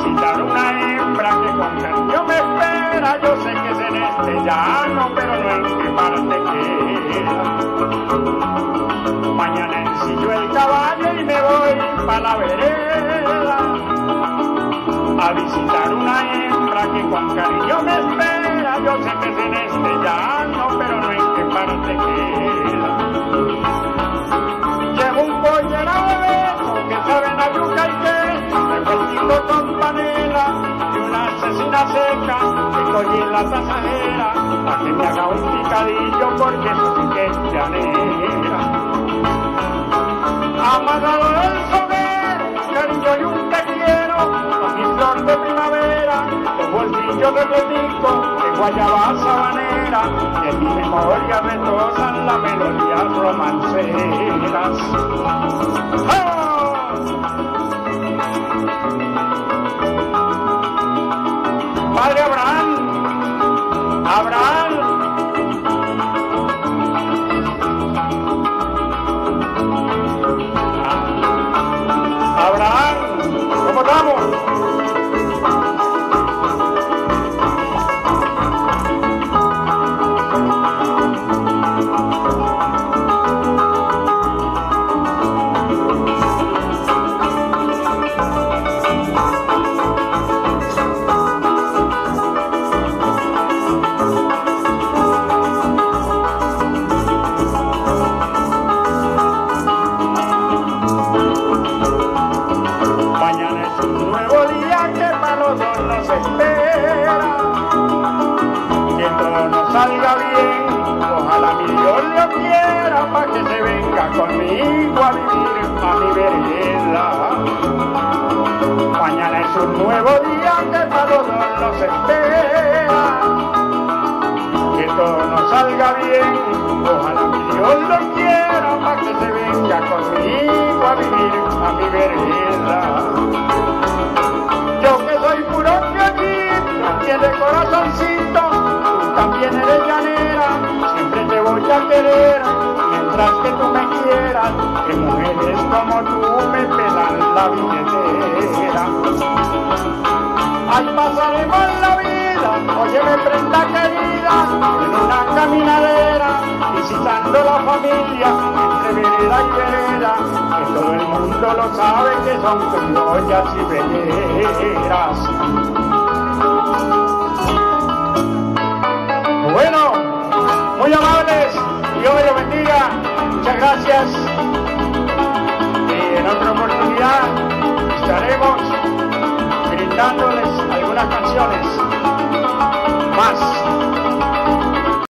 visitar una hembra que con cariño me espera. Yo sé que es en este llano, pero no en qué parte queda. Mañana ensillo el caballo y me voy pa' la vereda a visitar una hembra que con cariño me espera. Yo sé que es en este llano, pero no en qué parte queda. Llevo un pollero beso que saben a yuca y queso, revueltito con panela y una cecina seca que cogí en la tasajera pa' que me haga un picadillo porque eso sí que es llanera. Amarrado del sombrero, cariño y un te quiero, con mi flor de primavera, los bolsillos de platico, de guayaba sabanera, y en mi memoria retosan las melodías romanceras. ¡Oh! Padre Abraham, Abraham. Abraham, ¿cómo estamos? Salga bien, ojalá mi Dios lo quiera pa' que se venga conmigo a vivir a mi vereda. Mañana es un nuevo día que para los dos nos espera. Que todo nos salga bien, ojalá mi Dios lo quiera pa' que se venga conmigo a vivir a mi vereda. Yo que soy puro piollito, tiene corazoncito, también eres llanera, siempre te voy a querer, mientras que tú me quieras, que mujeres como tú me pelan la billetera. Ahí pasaremos la vida, óyeme prenda querida, en una caminadera, visitando la familia, entre vereda y vereda, que todo el mundo lo sabe que son criollas y belleras. Bueno, muy amables, Dios me lo bendiga, muchas gracias. Y en otra oportunidad estaremos brindándoles algunas canciones más.